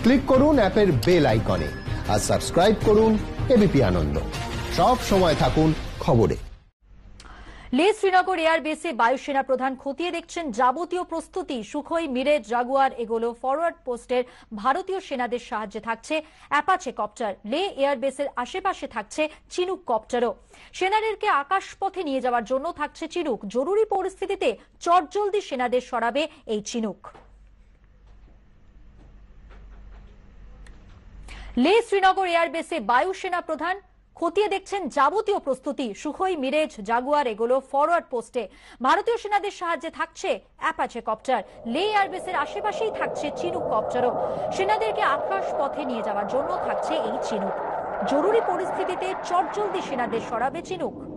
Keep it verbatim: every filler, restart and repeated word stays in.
Click করুন অ্যাপের bell আইকনে আর সাবস্ক্রাইব করুন এবিপি আনন্দ। সব সময় থাকুন খবরে। লে শ্রীনগর এয়ারবেসে বায়ুসেনা প্রধান খতিয়ে দেখছেন যাবতীয় প্রস্তুতি। সুখোই, মিরেজ, জাগুয়ার এগুলো ফরওয়ার্ড পোস্টের ভারতীয় সেনাদের সাহায্যে থাকছে অ্যাপাচে কপ্টার। লে এয়ারবেসের আশেপাশে থাকছে চিনুক কপ্টারও। সেনাদেরকে আকাশপথে নিয়ে যাওয়ার জন্য থাকছে চিনুক। জরুরি পরিস্থিতিতে চটজলদি সেনাদের সরাবে এই চিনুক। লে শ্রীনগর এয়ারবেসে বায়ুসেনা প্রধান খতিয়ে দেখছেন যাবতীয় প্রস্তুতি। সুখোই, মিরেজ, জাগুয়ার এগুলো ফরওয়ার্ড পোস্টে ভারতীয় সেনাদের সাহায্যে থাকছে অ্যাপাচে কপ্টার। লে এয়ারবেসের আশেপাশেই থাকছে চিনুক কপ্টারও। সেনাদেরকে আকাশ পথে নিয়ে যাওয়ার জন্য থাকছে এই চিনুক। জরুরি পরিস্থিতিতে চটজলদি সেনাদের সরাবে চিনুক।